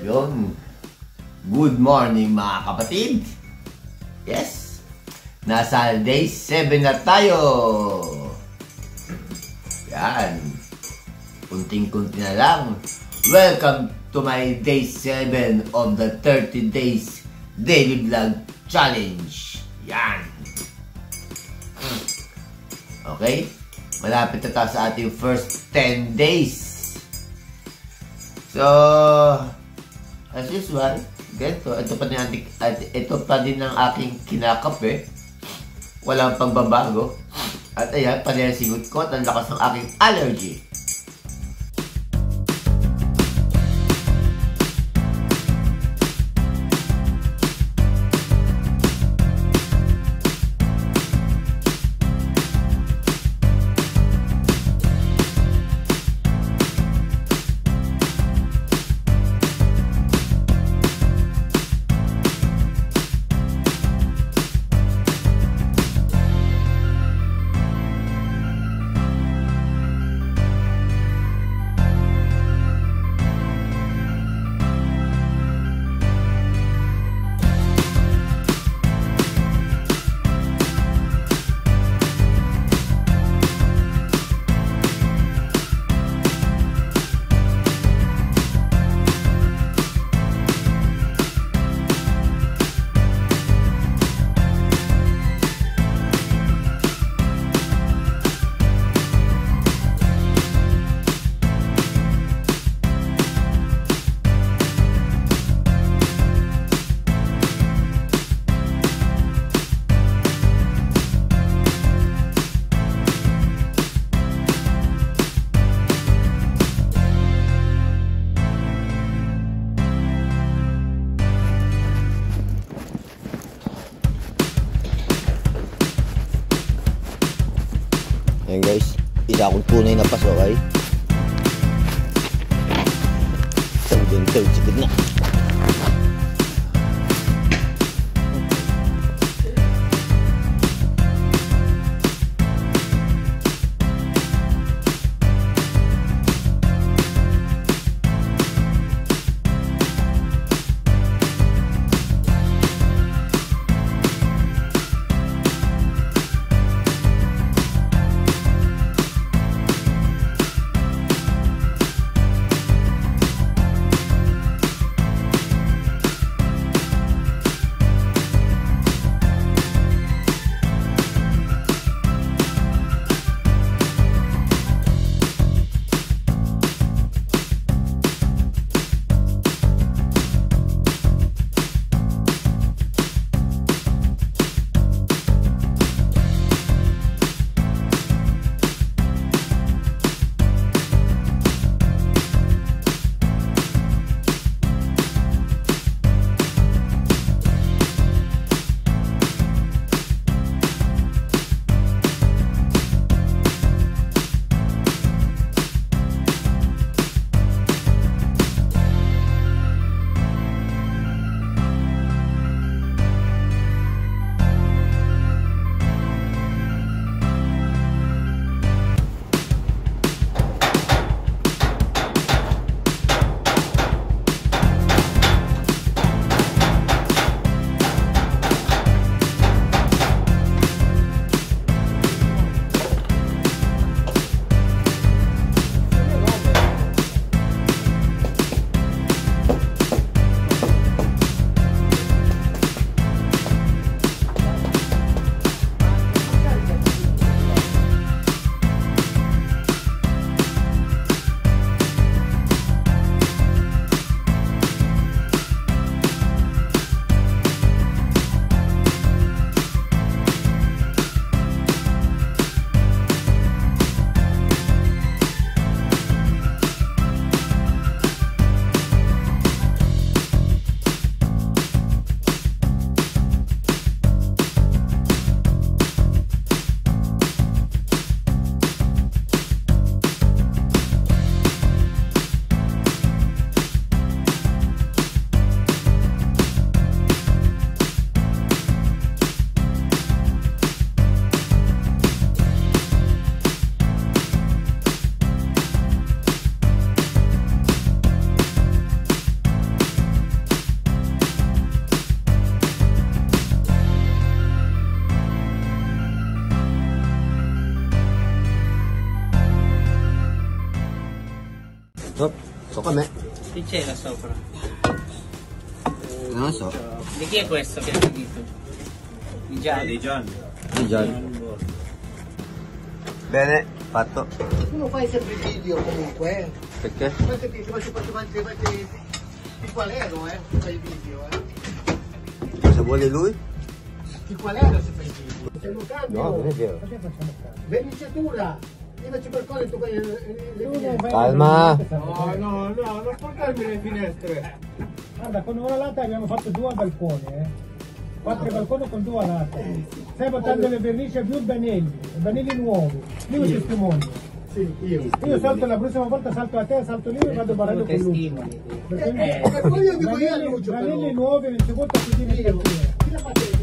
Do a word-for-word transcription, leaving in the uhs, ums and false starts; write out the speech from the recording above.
Yun. Good morning mga kapatid. Yes. Nasa day seven na tayo. Yan. Kunting-kunti na lang. Welcome to my day seven of the thirty days daily vlog challenge. Yan. Okay? Malapit na tayo sa ating first ten days. So, as usual, ganito, ito pa din, ating, ito pa din ang aking kinakape. Walang pagbabago. At ayan, panirasigot ko at ang lakas ng aking allergy. Ayan guys, isa akong tunay na paso, okay? Isang dentol sa gitna. Tocca a me. Chi c'era sopra? Non lo so. Di chi è questo che hai finito? Di Gianni. Di Gianni. Di Gianni. Bene, fatto. Tu non fai sempre video comunque, eh? Perché? Quanti ti faccio quanti quanti quanti di qual ero, eh? Se fai il video, eh? Se vuole lui? Di qual ero se fai il video? Facciamo cambio? No, non è vero. Perché facciamo cambio? Verniciatura! Io faccio qualcosa e tu fai le, le finestre. Calma. No, no, no, non portarmi le finestre. Guarda, con una lata abbiamo fatto due balconi, eh. Quattro balconi con due late. Stai portando le vernici più banelli, banelli nuovi. Io ti testimonio. Sì, io. Io salto la prossima volta, salto a te, salto lì e vado parlando con lui. E poi io dico io a Lucio. Banelli nuovi, non si può più dire. Chi l'ha fatto?